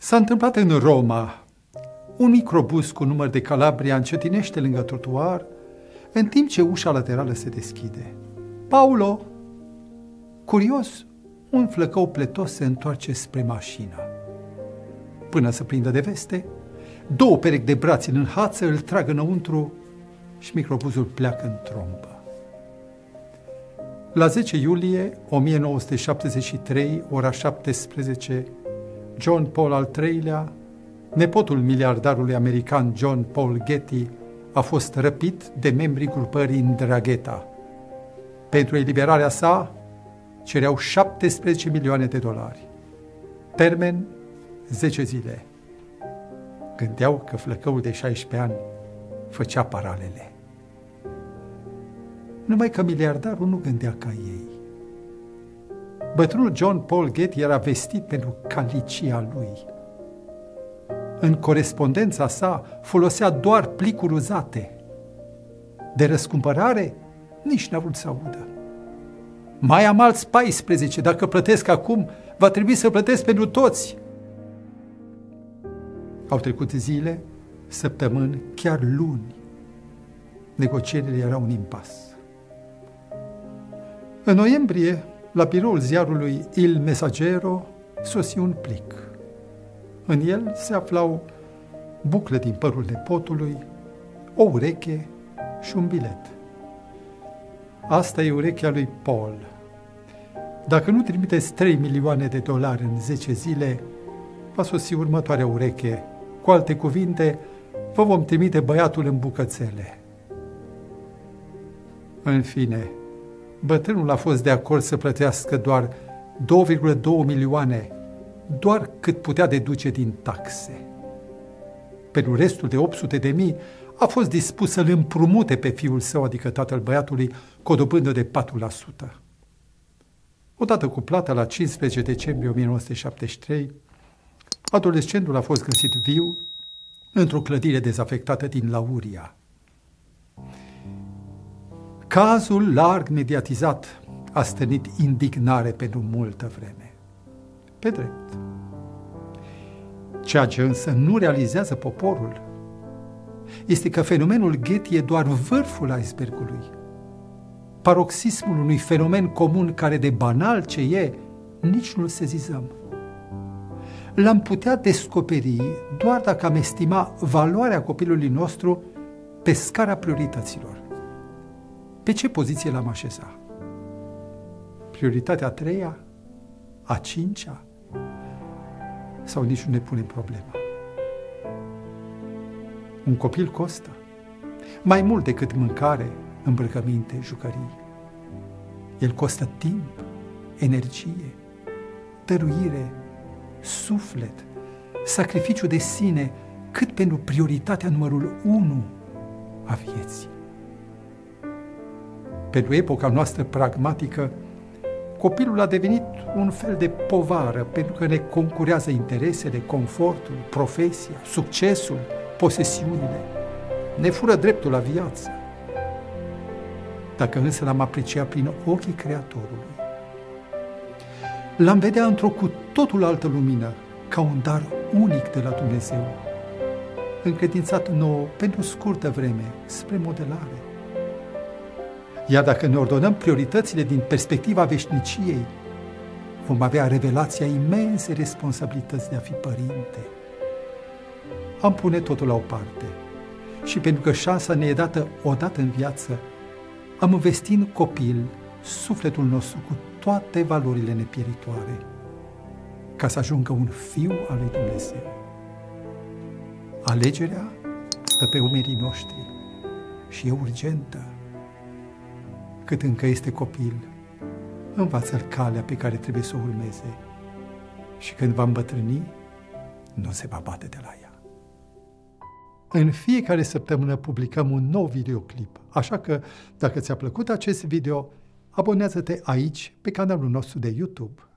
S-a întâmplat în Roma. Un microbus cu număr de Calabria încetinește lângă trotuar, în timp ce ușa laterală se deschide. Paulo, curios, un flăcău pletos se întoarce spre mașină. Până să prindă de veste, două perechi de brați în hață îl trag înăuntru și microbuzul pleacă în trombă. La 10 iulie 1973, ora 17, John Paul al III-lea, nepotul miliardarului american John Paul Getty, a fost răpit de membrii grupării Ndrangheta. Pentru eliberarea sa, cereau 17 milioane de dolari. Termen, 10 zile. Gândeau că flăcăul de 16 ani făcea paralele. Numai că miliardarul nu gândea ca ei. Bătrânul John Paul Getty era vestit pentru calicia lui. În corespondența sa folosea doar plicuri uzate. De răscumpărare nici n-a vrut să audă. Mai am alți 14, dacă plătesc acum, va trebui să plătesc pentru toți. Au trecut zile, săptămâni, chiar luni. Negocierile erau un impas. În noiembrie, la biroul ziarului Il Messaggero, sosi un plic. În el se aflau bucle din părul nepotului, o ureche și un bilet. Asta e urechea lui Paul. Dacă nu trimiteți 3 milioane de dolari în 10 zile, va sosi următoarea ureche. Cu alte cuvinte, vă vom trimite băiatul în bucățele. În fine, bătrânul a fost de acord să plătească doar 2,2 milioane, doar cât putea deduce din taxe. Pentru restul de 800.000 a fost dispus să-l împrumute pe fiul său, adică tatăl băiatului, cu o dobândă de 4%. Odată cu plata, la 15 decembrie 1973, adolescentul a fost găsit viu într-o clădire dezafectată din Lauria. Cazul larg mediatizat a stârnit indignare pentru multă vreme. Pe drept. Ceea ce însă nu realizează poporul este că fenomenul Getty e doar vârful icebergului, paroxismul unui fenomen comun care, de banal ce e, nici nu-l sezizăm. L-am putea descoperi doar dacă am estima valoarea copilului nostru pe scara priorităților. Pe ce poziție l-am așeza? Prioritatea a 3-a? A 5-a? Sau nici nu ne punem problema? Un copil costă mai mult decât mâncare, îmbrăcăminte, jucării. El costă timp, energie, dăruire, suflet, sacrificiu de sine, cât pentru prioritatea numărul 1 a vieții. Pentru epoca noastră pragmatică, copilul a devenit un fel de povară pentru că ne concurează interesele, confortul, profesia, succesul, posesiunile. Ne fură dreptul la viață. Dacă însă l-am apreciat prin ochii Creatorului, l-am vedea într-o cu totul altă lumină, ca un dar unic de la Dumnezeu, încredințat nouă pentru scurtă vreme, spre modelare. Iar dacă ne ordonăm prioritățile din perspectiva veșniciei, vom avea revelația imense responsabilități de a fi părinte. Am pune totul la o parte și pentru că șansa ne e dată odată în viață, am investit în copil sufletul nostru cu toate valorile nepieritoare, ca să ajungă un fiu al lui Dumnezeu. Alegerea stă pe umerii noștri și e urgentă. Cât încă este copil, învață-l calea pe care trebuie să o urmeze și când va îmbătrâni, nu se va bate de la ea. În fiecare săptămână publicăm un nou videoclip, așa că dacă ți-a plăcut acest video, abonează-te aici pe canalul nostru de YouTube.